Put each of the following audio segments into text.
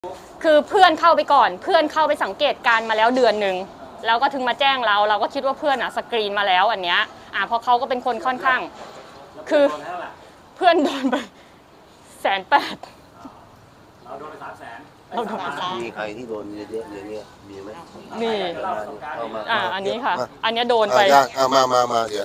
คือเพื่อนเข้าไปก่อนเพื่อนเข้าไปสังเกตการมาแล้วเดือนหนึ่งแล้วก็ถึงมาแจ้งเราก็คิดว่าเพื่อนสกรีนมาแล้วอันเนี้ยเพราะเขาก็เป็นคนค่อนข้างคือเพื่อนโดนไป180,000 เราโดนไป300,000 เราโดนไปมีใครที่โดนเยอะๆอย่างเงี้ยมีไหมมีอันนี้ค่ะอันนี้โดนไปมาเดี๋ยว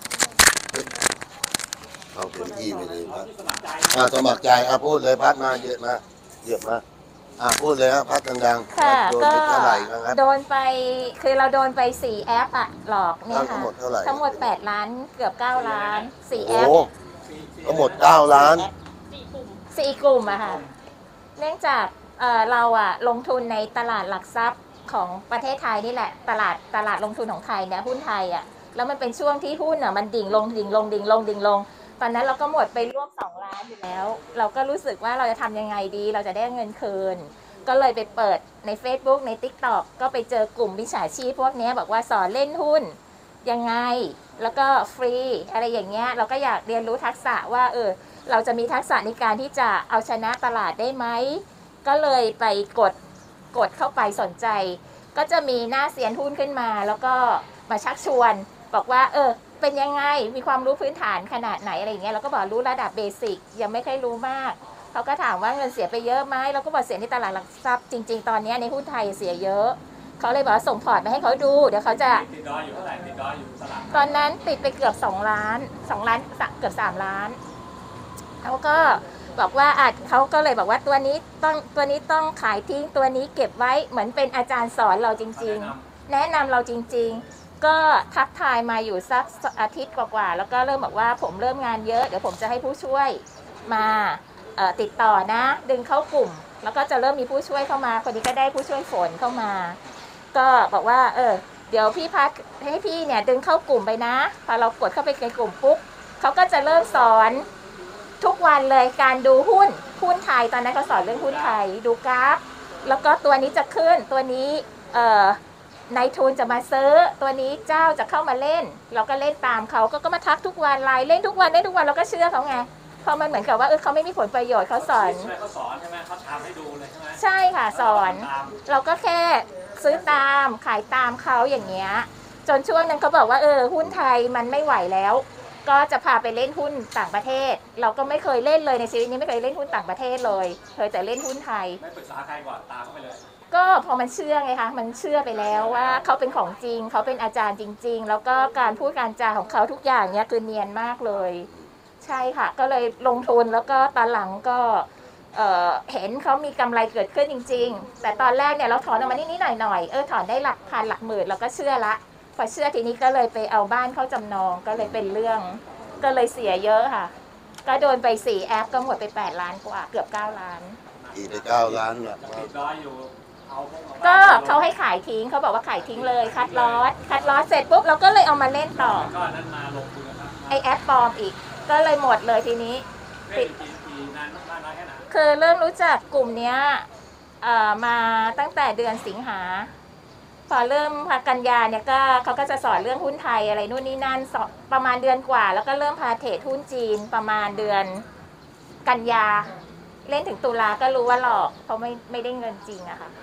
เอาเต็มที่ไปเลยพัดสมัครใจพูดเลยพัดมาเยอะมาพูดเลยครับพัดดังๆค่ะก็โดนไปคือเราโดนไป4แอปหลอกเนี่ยค่ะทั้งหมด8 ล้านเกือบ9 ล้าน4แอปทั้งหมด9 ล้าน 4 กลุ่มค่ะเนื่องจากเราลงทุนในตลาดหลักทรัพย์ของประเทศไทยนี่แหละตลาดลงทุนของไทยเนี่ยหุ้นไทยแล้วมันเป็นช่วงที่หุ้นมันดิ่งลงตอนนั้นเราก็หมดไปร่วม2 ล้านอยู่แล้วเราก็รู้สึกว่าเราจะทำยังไงดีเราจะได้เงินคืนก็เลยไปเปิดใน Facebook ใน TikTok ก็ไปเจอกลุ่มมิจฉาชีพพวกนี้บอกว่าสอนเล่นหุ้นยังไงแล้วก็ฟรีอะไรอย่างเงี้ยเราก็อยากเรียนรู้ทักษะว่าเราจะมีทักษะในการที่จะเอาชนะตลาดได้ไหมก็เลยไปกดเข้าไปสนใจก็จะมีหน้าเซียนหุ้นขึ้นมาแล้วก็มาชักชวนบอกว่าเป็นยังไงมีความรู้พื้นฐานขนาดไหนอะไรอย่างเงี้ยเราก็บอกรู้ระดับเบสิกยังไม่ค่อยรู้มากเขาก็ถามว่าเงินเสียไปเยอะไหมเราก็บอกเสียในตลาดหลักทรัพย์จริงๆตอนนี้ในหุ้นไทยเสียเยอะเขาเลยบอกส่งพอร์ตมาให้เขาดูเดี๋ยวเขาจะติดดอยอยู่เท่าไหร่ติดดอยอยู่ตลาดตอนนั้นติดไปเกือบ2 ล้านเกือบ3 ล้านเขาก็บอกว่าเขาก็เลยบอกว่าตัวนี้ต้องขายทิ้งตัวนี้เก็บไว้เหมือนเป็นอาจารย์สอนเราจริงๆแนะนำเราจริงๆก็ทักทายมาอยู่สักอาทิตย์กว่าๆแล้วก็เริ่มบอกว่าผมเริ่มงานเยอะเดี๋ยวผมจะให้ผู้ช่วยมาติดต่อนะดึงเข้ากลุ่มแล้วก็จะเริ่มมีผู้ช่วยเข้ามาคนนี้ก็ได้ผู้ช่วยฝนเข้ามาก็บอกว่าเดี๋ยวพี่พักให้พี่เนี่ยดึงเข้ากลุ่มไปนะพอเรากดเข้าไปในกลุ่มปุ๊บเขาก็จะเริ่มสอนทุกวันเลยการดูหุ้นไทยตอนนั้นเขาสอนเรื่องหุ้นไทยดูกราฟแล้วก็ตัวนี้จะขึ้นตัวนี้นายทุนจะมาซื้อตัวนี้เจ้าจะเข้ามาเล่นเราก็เล่นตามเขาก็มาทักทุกวันไลน์เล่นทุกวันเราก็เชื่อเขาไงพอมันเหมือนกับว่าเขาไม่มีผลประโยชน์เขาสอนใช่ไหมเขาทำให้ดูเลยใช่ไหมใช่ค่ะสอนเราก็แค่ซื้อตามขายตามเขาอย่างเงี้ยจนช่วงนั้นเขาบอกว่าหุ้นไทยมันไม่ไหวแล้วก็จะพาไปเล่นหุ้นต่างประเทศเราก็ไม่เคยเล่นเลยในชีวิตนี้ไม่เคยเล่นหุ้นต่างประเทศเลยเคยแต่เล่นหุ้นไทยไม่ปรึกษาใครก่อนตามเข้าไปเลยก็พอมันเชื่อไงคะมันเชื่อไปแล้วว่าเขาเป็นของจริงเขาเป็นอาจารย์จริงๆแล้วก็การพูดการจาของเขาทุกอย่างเนี้ยคือเนียนมากเลยใช่ค่ะก็เลยลงทุนแล้วก็ตอนหลังก็เห็นเขามีกำไรเกิดขึ้นจริงๆแต่ตอนแรกเนี่ยเราถอนออกมานิดๆหน่อยๆถอนได้หลักพันหลักหมื่นเราก็เชื่อละพอเชื่อทีนี้ก็เลยไปเอาบ้านเข้าจำนองก็เลยเป็นเรื่องก็เลยเสียเยอะค่ะก็โดนไป4 แอปก็หมดไป8 ล้านกว่าเกือบ9 ล้านอีกไป9 ล้านหรอก็เขาให้ขายทิ้งเขาบอกว่าขายทิ้งเลยคัดลอสเสร็จปุ๊บเราก็เลยเอามาเล่นต่อก็นั้นมาลงทุนไอแอปปลอมอีกก็เลยหมดเลยทีนี้ปิดนานแค่ไหนคือเริ่มรู้จักกลุ่มเนี้ยมาตั้งแต่เดือนสิงหาพอเริ่มกันยาเนี่ยก็เขาก็จะสอนเรื่องหุ้นไทยอะไรนู่นนี่นั่นประมาณเดือนกว่าแล้วก็เริ่มพาเทรดหุ้นจีนประมาณเดือนกันยาเล่นถึงตุลาก็รู้ว่าหลอกเพราะไม่ได้เงินจริงอะค่ะ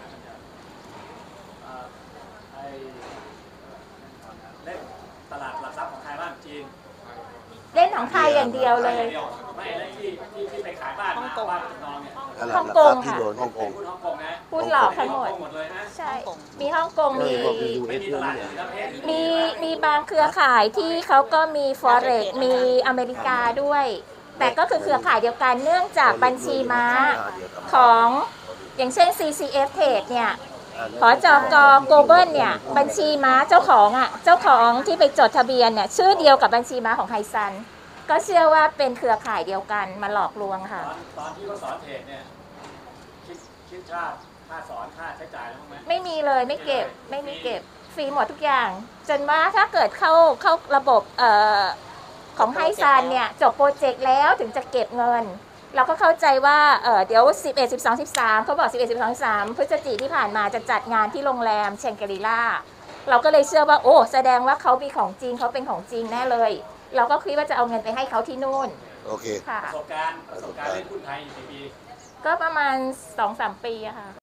เล่นตลาดหลักทรัพย์ของไทยบ้างจีนเล่นของไทยอย่างเดียวเลยไม่แล้วที่ไปขายบ้านมาบ้านน้องเนี่ยฮ่องกงค่ะฮ่องกงนะพูดหลอกทั้งหมดใช่มีฮ่องกงมีบางเครือข่ายที่เขาก็มี Forex มีอเมริกาด้วยแต่ก็คือเครือข่ายเดียวกันเนื่องจากบัญชีม้าของอย่างเช่น CCF Trade เนี่ยผจก. Global เนี่ยบัญชีม้าเจ้าของที่ไปจดทะเบียนเนี่ยชื่อเดียวกับบัญชีม้าของไฮซันก็เชื่อว่าเป็นเครือข่ายเดียวกันมาหลอกลวงค่ะตอนที่เขาสอนเทรดเนี่ยคิดค่าสอนค่าใช้จ่ายแล้วมั้ยไม่มีเลยไม่มีเก็บฟรีหมดทุกอย่างจนว่าถ้าเกิดเข้าระบบของไฮซันเนี่ยจบโปรเจกต์แล้วถึงจะเก็บเงินเราก็เข้าใจว่าเดี๋ยว11 12 13เขาบอก11 12 13พฤศจิกายนที่ผ่านมาจะจัดงานที่โรงแรมเชงกรีล่าเราก็เลยเชื่อว่าโอ้แสดงว่าเขามีของจริงเขาเป็นของจริงแน่เลยเราก็คิดว่าจะเอาเงินไปให้เขาที่นู่นโอเคค่ะประสบการณ์เล่นหุ้นไทยกี่ปีก็ประมาณ 2-3 ปีอะค่ะ